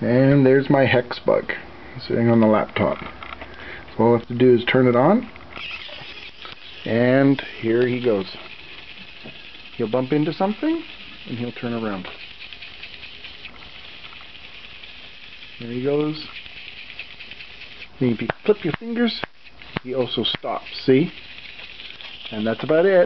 And there's my hex bug sitting on the laptop. So all I have to do is turn it on, and here he goes. He'll bump into something and he'll turn around. There he goes. And if you clip your fingers, he also stops, see? And that's about it.